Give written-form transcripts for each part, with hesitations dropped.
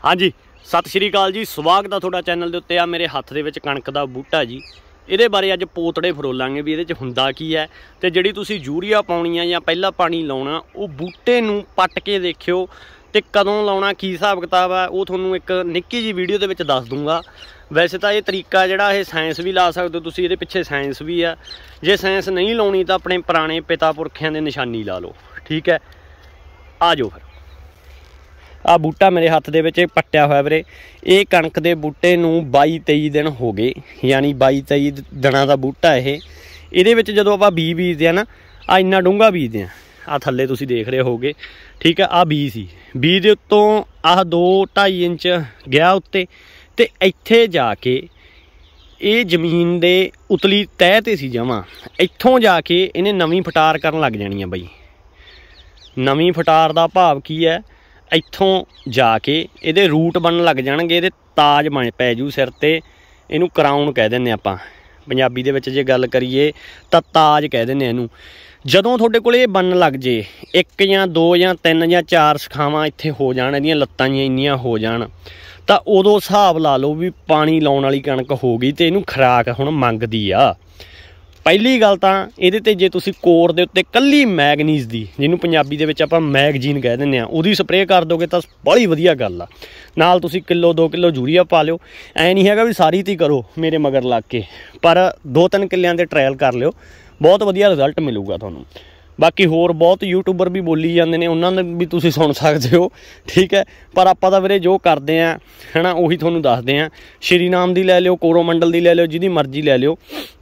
हाँ जी सत श्री अकाल जी, स्वागत है तुहाडा चैनल के उत्ते। आ मेरे हत्थ दे विच कणक दा बूटा जी, इहदे बारे अज पोतड़े फरोलांगे भी इहदे च हुंदा की है ते जिहड़ी तुसीं यूरिया पाउणी आ जां पहला पानी लाउणा वो बूटे नूं पट के देखियो ते कदों लाउणा की हिसाब किताब है वो तुहानूं एक निक्की जी वीडियो दे विच दस दूंगा। वैसे तो ये तरीका जिहड़ा ये साइंस भी ला सकदे हो तुसीं, इहदे पिछे साइंस भी है। जे साइंस नहीं लाउणी तां अपने पुराने पिता पुरखियां दे निशानी ला लो, ठीक है। आ जाओ फिर। आ बूटा मेरे हत्थ दे विच पट्टिया होया वीरे। ये कणक दे बूटे नूं 22-23 दिन हो गए, यानी 22-23 दिनां दा बूटा ये। इहदे विच जदों आपां बीज बीजदे आ ना, आ इन्ना डूंगा बीजदे आ, आ थल्ले तुसीं देख रहे होगे, ठीक है। आ बीज सी, बीज दे उत्तों आह 2-2.5 इंच गया उत्ते ते इत्थे जाके ये जमीन दे उतली तह ते सी जमा। इत्थों जाके इहने नवीं फटार करन लग जानी है बई। नवीं फटार दा भाव की है, इत्थों जाके इहदे रूट बनन लग जाणगे, इहदे ताज बन पै जू सिर ते। इहनूं क्राउन कह दिंदे आपां पंजाबी दे विच, जे गल करिए तां ताज कह दिंदे इहनूं। जदों तुहाडे कोल इह बनन लग जे, 1 जां 2 जां 3 जां 4 सखावां इत्थे हो जाण, इहदियां लत्तां जिहियां इंनियां हो जाण, तां उदों हिसाब ला लो भी पानी लाउण वाली कणक हो गई ते इहनूं खुराक हुण मंगदी आ। पहली गल तां इहदे ते जे तुसीं कोर दे उत्ते कल्ली मैगनीज़ दी, जिहनूं पंजाबी दे विच आपां मैगजीन कह दिंदे आ, उहदी स्प्रे कर दोगे तां बड़ी वधिया गल आ। नाल तुसीं 1-2 किलो यूरिया पा लिओ। ऐ नहीं हैगा भी सारी ती करो मेरे मगर लग के, पर 2-3 किल्लियां दे ट्रायल कर लिओ, बहुत वधिया रिजल्ट मिलूगा तुहानूं। बाकी होर बहुत यूट्यूबर भी बोली जाते हैं, उन्होंने भी तुसीं सुन सकते हो, ठीक है। पर आपां तां वीरे जो करते हैं है ना उही तुहानूं दसदे आ। श्री नाम दी लै लिओ, कोरोमंडल दी लै लिओ, जिहदी मर्जी लै लिओ।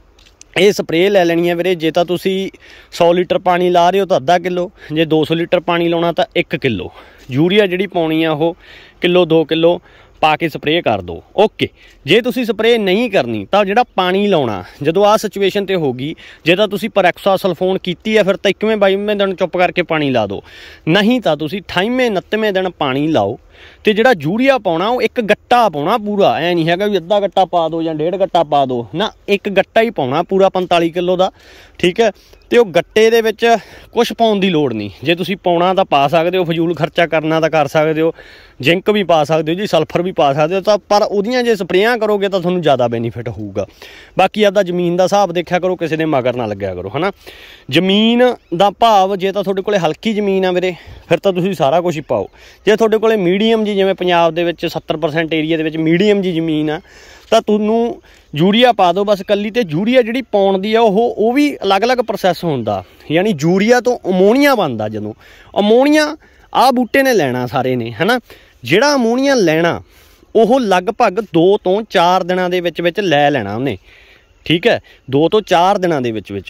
ये स्प्रे लै लैनी है वीरे। जे तां तुसीं 100 लीटर पानी ला रहे हो तो आधा किलो, जे 200 लीटर पानी लाउणा तां 1 किलो यूरिया जिहड़ी पाउणी आ वो 1-2 किलो पा के स्प्रे कर दो, ओके। जे तुसीं स्प्रे नहीं करनी तां जिहड़ा पानी लाउणा, जदों आ सिचुएशन ते होगी, जे तां तुसीं परैक्सासल्फोन कीती है फिर तां 21वें-22वें दिन चुप करके पानी ला दो, नहीं तां तुसीं 28वें-29वें दिन पानी लाओ। ते जिहड़ा यूरिया पाउणा वो एक गट्टा पाउणा पूरा, ऐ नहीं हैगा भी अद्धा गट्टा पा दो जां 1.5 गट्टा पा दो ना, एक गट्टा ही पाउणा पूरा 45 किलो दा, ठीक है। ते वो गट्टे दे विच कुछ पाउण दी लोड़ नहीं। जे तुसीं पाउणा तां पा सकदे हो, फजूल खर्चा करना तां कर सकदे हो, जिंक भी पा सकदे हो जी, सल्फर भी पा सकदे हो तां, पर उहदियां जे स्प्रेयां करोगे तां तुहानूं ज़्यादा बेनीफिट होऊगा। बाकी आपदा जमीन दा हिसाब देखिया करो, किसी दे मगर ना लग्गिया करो, है ना। जमीन दा भाव जे तां तुहाडे कोले हल्की जमीन आ वीरे, फिर तां तुसीं सारा कुछ ही पाओ। जे तुहाडे कोले मीडियम जी, जिवें पंजाब दे विच 70% एरिया दे विच मीडियम जी जमीन आ, तां तुहानूं यूरिया पा दो बस कल्ली। ते यूरिया जिहड़ी पाउण दी आ वो भी अलग-अलग प्रोसैस हुंदा, यानी यूरिया तो अमोनीआ बनदा। जदों अमोनीआ आ बूटे ने लैना सारे ने, है ना। जिहड़ा अमोनीआ लैना वो लगभग 2 ਤੋਂ 4 दिनां दे विच लै लैना उन्हें, ठीक है। 2 ਤੋਂ 4 दिनां दे विच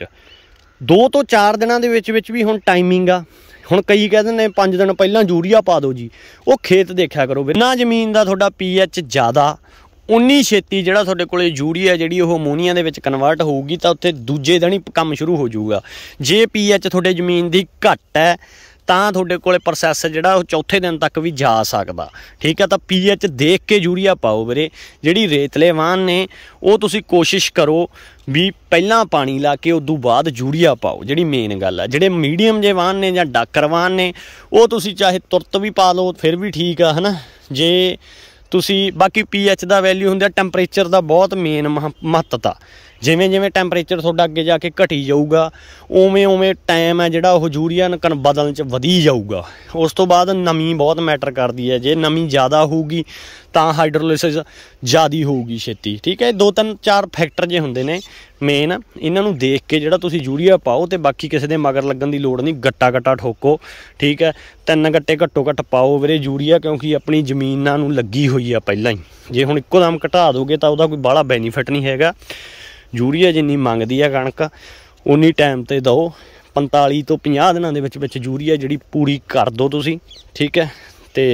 2 ਤੋਂ 4 दिनां दे विच भी हुण टाइमिंग आ। हुण कई कह दिंदे 5 दिन पहलां यूरिया पा दो जी, वो खेत देखिया करो। ना जमीन दा तुहाडा pH ज़्यादा, उन्नी छेती जिहड़ा तुहाडे कोले यूरिया जिहड़ी वो अमोनीआ दे विच कन्वर्ट होऊगी तां उत्थे दूजे दिन ही काम शुरू हो जाऊगा। जे pH तुहाडे जमीन दी घट है तां तुहाडे कोले प्रोसैस जिहड़ा वो चौथे दिन तक भी जा सकदा, ठीक है। तां pH देख के यूरिया पाओ वीरे। जिहड़ी रेतले वाहन ने वो तुसीं कोशिश करो भी पहलां पानी ला के उदों बाद यूरिया पाओ, जिहड़ी मेन गल है। जिहड़े मीडियम जे वाहन ने जां डाकर वाहन ने वो तुसीं चाहे तुरत भी पा लो फिर भी ठीक है ना। जे तुसी बाकी pH का वैल्यू हुंदा, टैंपरेचर का बहुत मेन महत्ता। जिवें जिवें टैंपरेचर तुहाडा अगे जाके घटी जाऊगा उवें उवें टाइम है जिहड़ा वो यूरिया बदलण च वधी जाऊगा। उस तो बाद नमी बहुत मैटर करती है। जे नमी ज़्यादा होगी तां हाइड्रोलिसिस ज़्यादा होगी छेती, ठीक है। 2-3-4 फैक्टर जे हुंदे ने मेन, इन्हां नूं देख के जिहड़ा तुसीं यूरिया पाओ। ते बाकी किसी दे मगर लगन दी लोड़ नहीं, गट्टा ठोको, ठीक है। 3 गट्टे घट्टो घट्ट पाओ वीरे यूरिया, क्योंकि अपनी जमीनां नूं लगी हुई है पहलां ही। जे हुण इक्को दम घटा दोगे तां उहदा कोई बाहला बेनीफिट नहीं हैगा। यूरिया जिन्नी मंगदी है कणक उन्नी टाइम ते दो, 45 ਤੋਂ 50 दिनां दे विच यूरिया जिहड़ी पूरी कर दो तुसीं, ठीक है। ते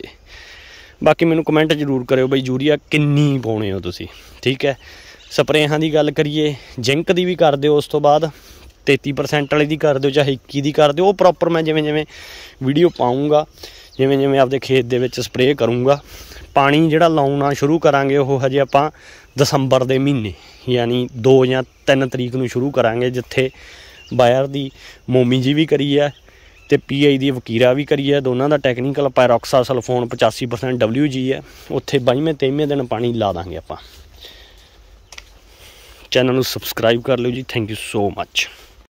बाकी मैनूं कमेंट जरूर करियो बई यूरिया किन्नी पाउणे हो तुसीं, ठीक है। स्प्रेहां दी गल करिए, जिंक दी भी कर दिओ, उस तो बाद 33% वाली दी कर दिओ, चाहे 21 दी कर दिओ। वो प्रॉपर मैं जिवें जिवें वीडियो पाऊँगा, जिवें जिवें आपदे खेत दे विच स्प्रे करूँगा। पानी जिहड़ा लाउणा शुरू करांगे वो हजे आपां दसंबर दे महीने, यानी 2 ਜਾਂ 3 तरीक नूं शुरू करांगे, जिथे बायर दी मोमी जी भी करी है, ਤੇ PI ਦੀ ਵਕੀਰਾ ਵੀ ਕਰੀ ਹੈ। ਦੋਨਾਂ ਦਾ ਟੈਕਨੀਕਲ ਪਾਇਰੋਕਸਾ ਸਲਫੋਨ 85% WG ਹੈ। ਉੱਥੇ 22ਵੇਂ 23ਵੇਂ ਦਿਨ ਪਾਣੀ ਲਾ ਦਾਂਗੇ ਆਪਾਂ। ਚੈਨਲ ਨੂੰ ਸਬਸਕ੍ਰਾਈਬ ਕਰ ਲਿਓ ਜੀ। Thank you so much.